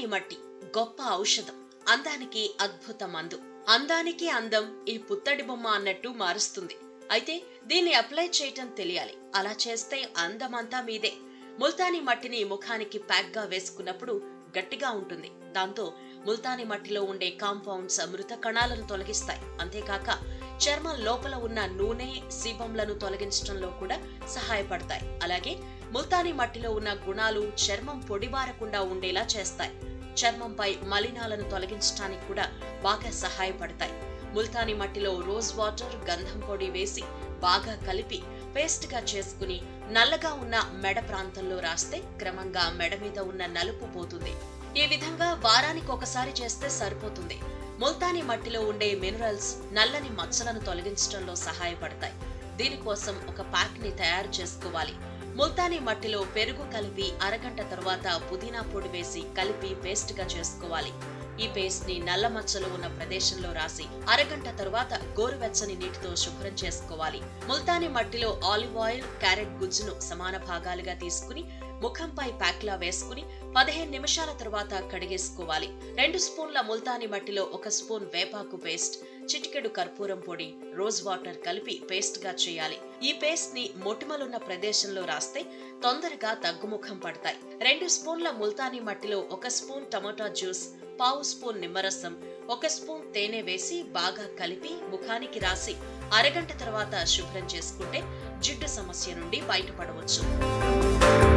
ముల్తానీ మట్టి గొప్ప ఔషధం, అందానికి అద్భుత మందు. అందానికి అందం ఈ పుత్తడి బొమ్మ అన్నట్టు మారుస్తుంది. అయితే దీన్ని అప్లై చేయటం తెలియాలి. అలా చేస్తే అందమంతా మీదే. ముల్తానీ మట్టిని ముఖానికి ప్యాక్ గా వేసుకున్నప్పుడు గట్టిగా ఉంటుంది. దాంతో ముల్తానీ మట్టిలో ఉండే కాంపౌండ్స్ మృత కణాలను తొలగిస్తాయి. అంతేకాక చర్మం లోపల ఉన్న నూనె, సీబంలను తొలగించడంలో కూడా సహాయపడతాయి. అలాగే ముల్తానీ మట్టిలో ఉన్న గుణాలు చర్మం పొడిబారకుండా ఉండేలా చేస్తాయి. చర్మంపై మలినాలను తొలగించడానికి కూడా బాగా సహాయపడతాయి. ముల్తానీ మట్టిలో రోజ్ వాటర్, గంధం పొడి వేసి బాగా కలిపి పేస్ట్ గా చేసుకుని నల్లగా ఉన్న మెడ ప్రాంతంలో రాస్తే క్రమంగా మెడ మీద ఉన్న నలుపు పోతుంది. ఈ విధంగా వారానికి ఒకసారి చేస్తే సరిపోతుంది. ముల్తానీ మట్టిలో ఉండే మినరల్స్ నల్లని మచ్చలను తొలగించడంలో సహాయపడతాయి. దీనికోసం ఒక ప్యాక్ ని తయారు చేసుకోవాలి. ముల్తానీ మట్టిలో పెరుగు కలిపి అరగంట తర్వాత పుదీనా పొడి వేసి కలిపి పేస్ట్ గా చేసుకోవాలి. ఈ పేస్ట్ ని నల్ల మచ్చలు ఉన్న ప్రదేశంలో రాసి అరగంట తరువాత గోరువెచ్చని నీటితో శుభ్రం చేసుకోవాలి. ముల్తానీ మట్టిలో ఆలివ్ ఆయిల్, క్యారెట్ గుజ్జును సమాన భాగాలుగా తీసుకుని ముఖంపై ప్యాక్ లా వేసుకుని 15 నిమిషాల తర్వాత కడిగేసుకోవాలి. 2 స్పూన్ల ముల్తానీ మట్టిలో 1 స్పూన్ వేపాకు పేస్ట్, చిటికెడు కర్పూరం పొడి, రోజ్ వాటర్ కలిపి పేస్ట్ గా చేయాలి. ఈ పేస్ట్ ని మొటిమలున్న ప్రదేశంలో రాస్తే తొందరగా తగ్గుముఖం పడతాయి. 2 స్పూన్ల ముల్తానీ మట్టిలో 1 స్పూన్ టమోటా జ్యూస్, పావు స్పూన్ నిమ్మరసం, 1 స్పూన్ తేనె వేసి బాగా కలిపి ముఖానికి రాసి అరగంట తర్వాత శుభ్రం చేసుకుంటే జిడ్డు సమస్య నుండి బయటపడవచ్చు.